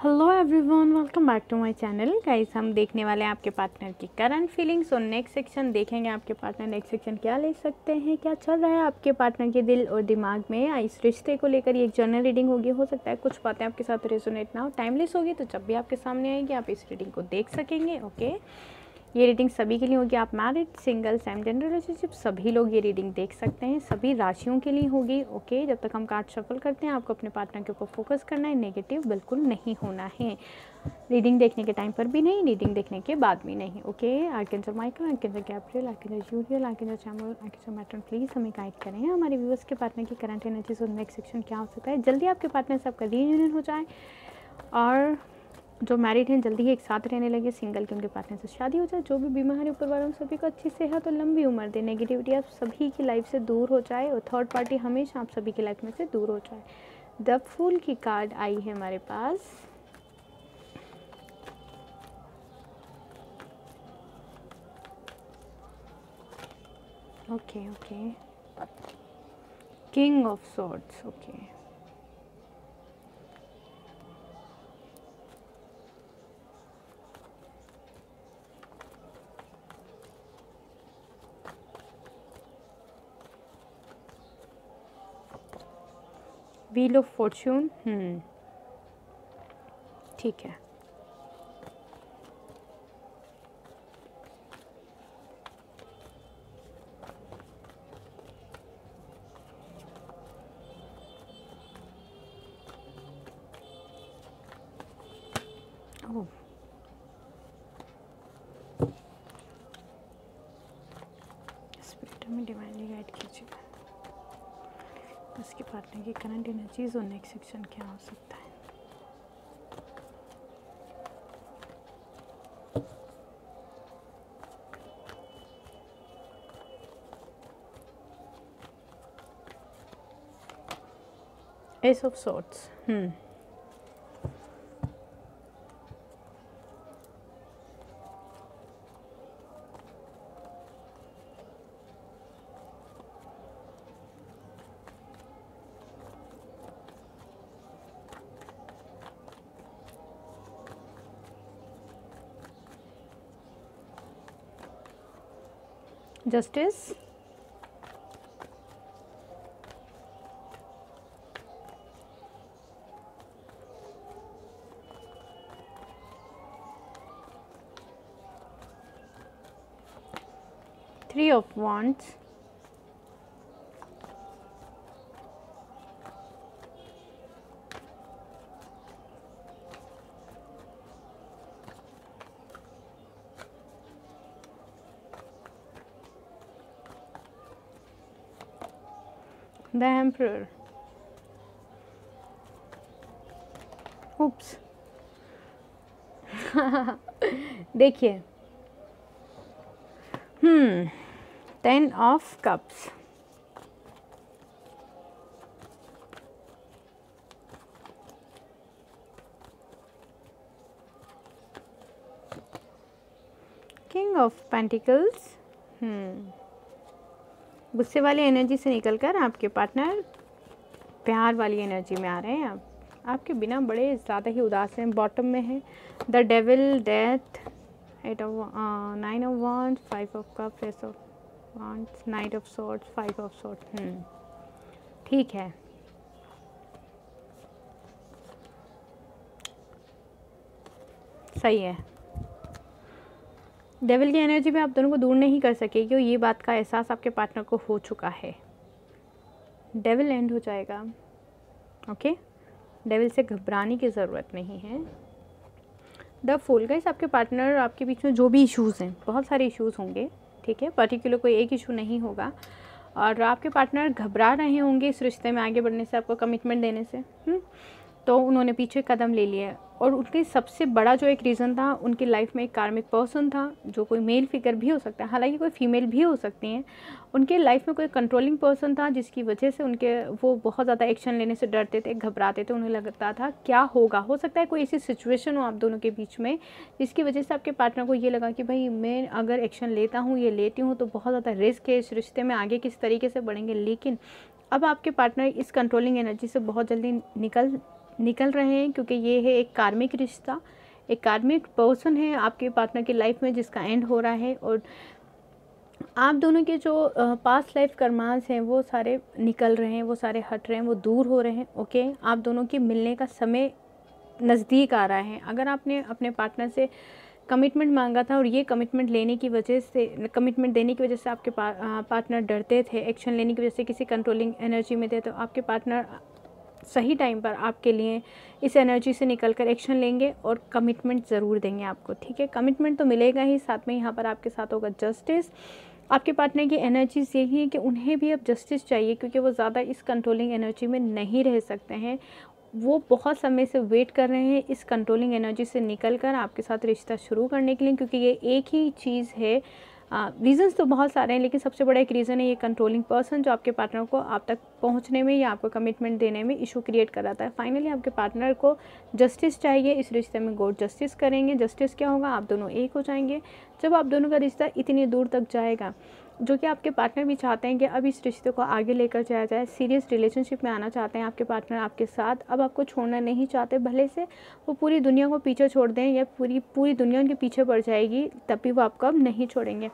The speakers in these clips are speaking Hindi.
Hello everyone, welcome back to my channel. Guys, हम देखने वाले हैं आपके पार्टनर की करंट फीलिंग्स और नेक्स्ट सेक्शन देखेंगे आपके पार्टनर नेक्स्ट सेक्शन क्या ले सकते हैं, क्या चल रहा है आपके पार्टनर के दिल और दिमाग में। इस रिश्ते को लेकर ये एक जर्नल रीडिंग होगी। हो सकता है कुछ बातें आपके साथ रेजोनेट ना हो, टाइमलेस होगी, तो जब भी आपके सामने आएंगे आप इस रीडिंग को देख सकेंगे। ओके, ये रीडिंग सभी के लिए होगी। आप married, single, same gender relationship, सभी लोग ये रीडिंग देख सकते हैं। सभी राशियों के लिए होगी। ओके, जब तक हम कार्ड शफल करते हैं आपको अपने पार्टनर के ऊपर फोकस करना है, नेगेटिव बिल्कुल नहीं होना है। रीडिंग देखने के टाइम पर भी नहीं, रीडिंग देखने के बाद भी नहीं। Okay, archangel Michael, archangel Gabriel, archangel Uriel, archangel Chamuel, archangel Metatron, please हमें गाइड करें। हमारे व्यूअर्स के पार्टनर की करंट एनर्जीज और नेक्स्ट सेक्शन क्या हो सकता है। जल्दी आपके पार्टनर से आपका रीयूनियन हो जाए और जो मैरिड हैं जल्दी ही एक साथ रहने लगे। सिंगल के उनके पार्टनर से शादी हो जाए। जो भी बीमार है ऊपर वालों सभी को अच्छी सेहत और लंबी उम्र दे। नेगेटिविटी आप सभी की लाइफ से दूर हो जाए और थर्ड पार्टी हमेशा आप सभी की लाइफ में से दूर हो जाए। द फूल की कार्ड आई है हमारे पास। Okay okay, king of swords. Okay, wheel of fortune. ठीक है, ओह स्पिरिट में डिवाइनली गाइड कीजिए। उसके पार्टनर की करंट एनर्जीज और नेक्स्ट सेक्शन क्या हो सकता है। Ace of swords. Justice. Three of wands. The emperor. Oops देखिए, 10 of cups. King of pentacles. गुस्से वाली एनर्जी से निकलकर आपके पार्टनर प्यार वाली एनर्जी में आ रहे हैं। आपके बिना बड़े ज़्यादा ही उदास हैं, बॉटम में है। The devil, death, 9 of wands, 5 of cups, ace of wands, knight of swords, 5 of swords. ठीक है, सही है। डेविल की एनर्जी में आप दोनों को दूर नहीं कर सके, क्यों ये बात का एहसास आपके पार्टनर को हो चुका है। डेविल एंड हो जाएगा। ओके, डेविल से घबराने की ज़रूरत नहीं है। The fool. गाइस, आपके पार्टनर आपके बीच में जो भी इश्यूज़ हैं, बहुत सारे इश्यूज़ होंगे, ठीक है, पर्टिकुलर कोई एक इशू नहीं होगा। और आपके पार्टनर घबरा रहे होंगे इस रिश्ते में आगे बढ़ने से, आपको कमिटमेंट देने से। तो उन्होंने पीछे कदम ले लिया। और उनके सबसे बड़ा जो एक रीज़न था, उनकी लाइफ में एक कार्मिक पर्सन था, जो कोई मेल फिगर भी हो सकता है, हालांकि कोई फीमेल भी हो सकती हैं। उनके लाइफ में कोई कंट्रोलिंग पर्सन था, जिसकी वजह से वो बहुत ज़्यादा एक्शन लेने से डरते थे, घबराते थे। उन्हें लगता था क्या होगा। हो सकता है कोई ऐसी सिचुएशन हो आप दोनों के बीच में, जिसकी वजह से आपके पार्टनर को ये लगा कि भाई मैं अगर एक्शन लेता हूँ, ये लेती हूँ, तो बहुत ज़्यादा रिस्क है इस रिश्ते में, आगे किस तरीके से बढ़ेंगे। लेकिन अब आपके पार्टनर इस कंट्रोलिंग एनर्जी से बहुत जल्दी निकल रहे हैं, क्योंकि ये है एक कार्मिक रिश्ता, एक कार्मिक पर्सन है आपके पार्टनर की लाइफ में जिसका एंड हो रहा है। और आप दोनों के जो पास्ट लाइफ कर्मास हैं वो सारे निकल रहे हैं, वो सारे हट रहे हैं, वो दूर हो रहे हैं। ओके, आप दोनों के मिलने का समय नज़दीक आ रहा है। अगर आपने अपने पार्टनर से कमिटमेंट मांगा था और ये कमिटमेंट देने की वजह से आपके पार्टनर डरते थे, एक्शन लेने की वजह से किसी कंट्रोलिंग एनर्जी में थे, तो आपके पार्टनर सही टाइम पर आपके लिए इस एनर्जी से निकलकर एक्शन लेंगे और कमिटमेंट ज़रूर देंगे आपको। ठीक है, कमिटमेंट तो मिलेगा ही, साथ में यहाँ पर आपके साथ होगा जस्टिस। आपके पार्टनर की एनर्जीज यही है कि उन्हें भी अब जस्टिस चाहिए, क्योंकि वो ज़्यादा इस कंट्रोलिंग एनर्जी में नहीं रह सकते हैं। वो बहुत समय से वेट कर रहे हैं इस कंट्रोलिंग एनर्जी से निकलकर आपके साथ रिश्ता शुरू करने के लिए, क्योंकि ये एक ही चीज़ है। रीज़न्स तो बहुत सारे हैं, लेकिन सबसे बड़ा एक रीज़न है ये कंट्रोलिंग पर्सन, जो आपके पार्टनर को आप तक पहुंचने में या आपको कमिटमेंट देने में इशू क्रिएट कराता है। फाइनली आपके पार्टनर को जस्टिस चाहिए, इस रिश्ते में गॉड जस्टिस करेंगे। जस्टिस क्या होगा, आप दोनों एक हो जाएंगे। जब आप दोनों का रिश्ता इतनी दूर तक जाएगा, जो कि आपके पार्टनर भी चाहते हैं कि अब इस रिश्ते को आगे लेकर जाया जाए, सीरियस रिलेशनशिप में आना चाहते हैं आपके पार्टनर आपके साथ, अब आपको छोड़ना नहीं चाहते, भले से वो पूरी दुनिया को पीछे छोड़ दें या पूरी दुनिया उनके पीछे पड़ जाएगी, तब भी वो आपको अब नहीं छोड़ेंगे।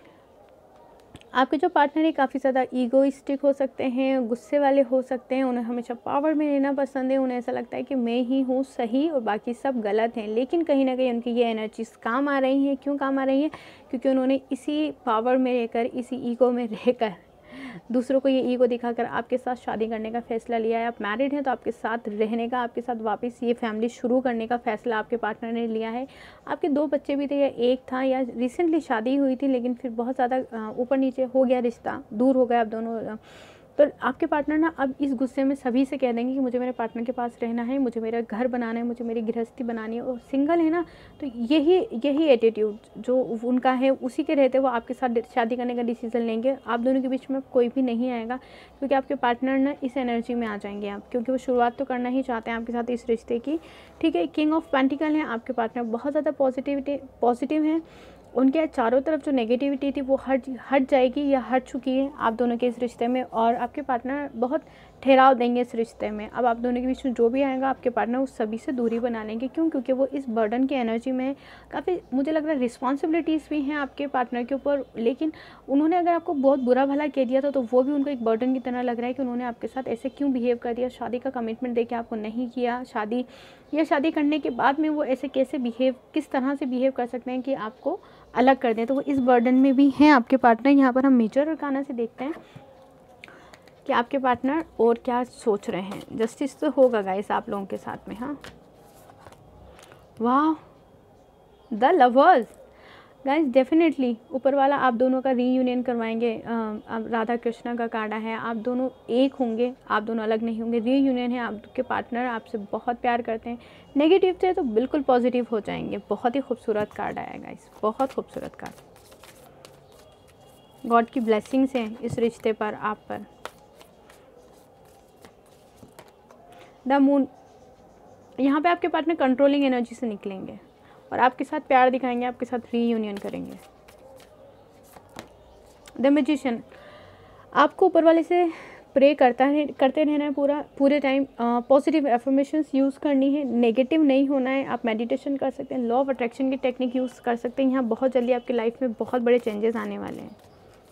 आपके जो पार्टनर है काफ़ी ज़्यादा ईगोइस्टिक हो सकते हैं, गुस्से वाले हो सकते हैं, उन्हें हमेशा पावर में रहना पसंद है, उन्हें ऐसा लगता है कि मैं ही हूँ सही और बाकी सब गलत हैं। लेकिन कहीं ना कहीं उनकी ये एनर्जीज काम आ रही हैं। क्यों काम आ रही हैं? क्योंकि उन्होंने इसी पावर में रहकर, इसी ईगो में रहकर, दूसरों को ये ईगो दिखाकर आपके साथ शादी करने का फ़ैसला लिया है। आप मैरिड हैं तो आपके साथ रहने का, आपके साथ वापस ये फैमिली शुरू करने का फ़ैसला आपके पार्टनर ने लिया है। आपके 2 बच्चे भी थे या एक था, या रिसेंटली शादी हुई थी लेकिन फिर बहुत ज़्यादा ऊपर नीचे हो गया, रिश्ता दूर हो गया आप दोनों। तो आपके पार्टनर ना अब इस गुस्से में सभी से कह देंगे कि मुझे मेरे पार्टनर के पास रहना है, मुझे मेरा घर बनाना है, मुझे मेरी गृहस्थी बनानी है। और सिंगल है ना, तो यही एटीट्यूड जो उनका है, उसी के रहते वो आपके साथ शादी करने का डिसीज़न लेंगे। आप दोनों के बीच में कोई भी नहीं आएगा, क्योंकि आपके पार्टनर ना इस एनर्जी में आ जाएंगे आप, क्योंकि वो शुरुआत तो करना ही चाहते हैं आपके साथ इस रिश्ते की। ठीक है, किंग ऑफ पेंटिकल है आपके पार्टनर, बहुत ज़्यादा पॉजिटिव हैं। उनके चारों तरफ जो नेगेटिविटी थी वो हट जाएगी या हट चुकी है आप दोनों के इस रिश्ते में, और आपके पार्टनर बहुत ठहराव देंगे इस रिश्ते में। अब आप दोनों के बीच में जो भी आएगा आपके पार्टनर उस सभी से दूरी बना लेंगे। क्यों? क्योंकि वो इस बर्डन की एनर्जी में काफ़ी, मुझे लग रहा है रिस्पॉन्सिबिलिटीज़ भी हैं आपके पार्टनर के ऊपर, लेकिन उन्होंने अगर आपको बहुत बुरा भला कह दिया था तो वो भी उनको एक बर्डन की तरह लग रहा है कि उन्होंने आपके साथ ऐसे क्यों बिहेव कर दिया, शादी का कमिटमेंट देके आपको नहीं किया, शादी करने के बाद में वो ऐसे किस तरह से बिहेव कर सकते हैं कि आपको अलग कर दें। तो वो इस बर्डन में भी हैं आपके पार्टनर। यहाँ पर हम मेजर अरकाना से देखते हैं कि आपके पार्टनर और क्या सोच रहे हैं। जस्टिस तो होगा गाइस आप लोगों के साथ में। हाँ, वाह, द लवर्स गाइस, डेफिनेटली ऊपर वाला आप दोनों का रीयूनियन करवाएंगे। अब राधा कृष्णा का कार्ड है, आप दोनों एक होंगे, आप दोनों अलग नहीं होंगे। रीयूनियन है, आपके पार्टनर आपसे बहुत प्यार करते हैं। नेगेटिव थे तो बिल्कुल पॉजिटिव हो जाएंगे। बहुत ही खूबसूरत कार्ड आया गाइस, बहुत खूबसूरत कार्ड। गॉड की ब्लेसिंग्स हैं इस रिश्ते पर, आप पर। द मून, यहाँ पे आपके पार्टनर कंट्रोलिंग एनर्जी से निकलेंगे और आपके साथ प्यार दिखाएंगे, आपके साथ रीयूनियन करेंगे। द मैजिशियन, आपको ऊपर वाले से प्रे करते रहना है पूरे टाइम। पॉजिटिव एफर्मेशंस यूज़ करनी है, नेगेटिव नहीं होना है। आप मेडिटेशन कर सकते हैं, लॉ ऑफ अट्रैक्शन की टेक्निक यूज़ कर सकते हैं। यहाँ बहुत जल्दी आपकी लाइफ में बहुत बड़े चेंजेस आने वाले हैं।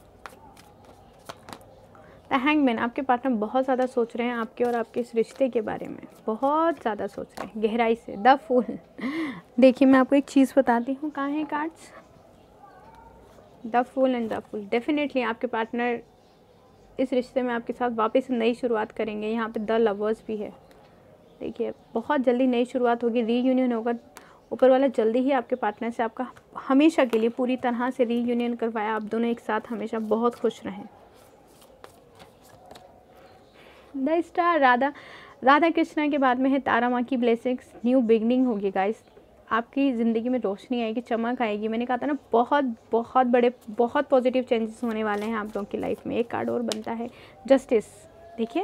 द हैंगमैन, आपके पार्टनर बहुत ज़्यादा सोच रहे हैं आपके और आपके इस रिश्ते के बारे में, बहुत ज़्यादा सोच रहे हैं गहराई से। द फूल, देखिए मैं आपको एक चीज़ बताती हूँ, कहाँ हैं cards. The fool and the fool, definitely आपके पार्टनर इस रिश्ते में आपके साथ वापस नई शुरुआत करेंगे। यहाँ पे द लवर्स भी है, देखिए बहुत जल्दी नई शुरुआत होगी, रीयूनियन होगा। ऊपर वाला जल्दी ही आपके पार्टनर से आपका हमेशा के लिए पूरी तरह से रीयूनियन करवाया, आप दोनों एक साथ हमेशा बहुत खुश रहें। द स्टार, राधा कृष्णा के बाद में है तारा माँ की ब्लेसिंग्स। न्यू बिगनिंग होगी गाइस, आपकी ज़िंदगी में रोशनी आएगी, चमक आएगी। मैंने कहा था ना, बहुत बड़े बहुत पॉजिटिव चेंजेस होने वाले हैं आप लोगों की लाइफ में। एक कार्ड और बनता है जस्टिस, देखिए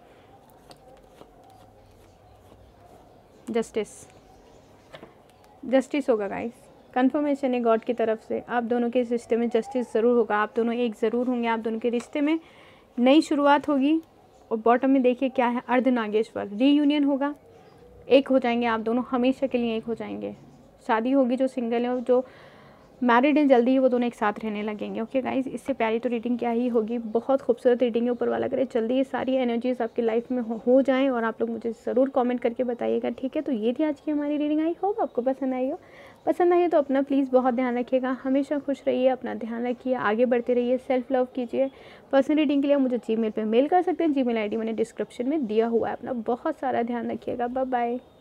जस्टिस होगा गाइस। कंफर्मेशन है गॉड की तरफ से, आप दोनों के इस रिश्ते में जस्टिस ज़रूर होगा। आप दोनों एक ज़रूर होंगे, आप दोनों के रिश्ते में नई शुरुआत होगी। और बॉटम में देखिए क्या है, अर्धनागेश्वर, रीयूनियन होगा। एक हो जाएंगे आप दोनों, हमेशा के लिए एक हो जाएंगे। शादी होगी, जो सिंगल है और जो मैरिड हैं जल्दी ही वो दोनों एक साथ रहने लगेंगे। ओके गाइज, इससे प्यारी तो रीडिंग क्या ही होगी, बहुत खूबसूरत रीडिंग है। ऊपर वाला करे जल्दी ये सारी एनर्जीज आपकी लाइफ में हो जाएं और आप लोग मुझे ज़रूर कमेंट करके बताइएगा, ठीक है। तो ये थी आज की हमारी रीडिंग, आई होप आपको पसंद आई हो। पसंद आई है तो अपना प्लीज़ बहुत ध्यान रखिएगा, हमेशा खुश रहिए, अपना ध्यान रखिए, आगे बढ़ते रहिए, सेल्फ लव कीजिए। पर्सनल रीडिंग के लिए मुझे जीमेल पे मेल कर सकते हैं, जीमेल आईडी मैंने डिस्क्रिप्शन में दिया हुआ है। अपना बहुत सारा ध्यान रखिएगा, बाय बाय।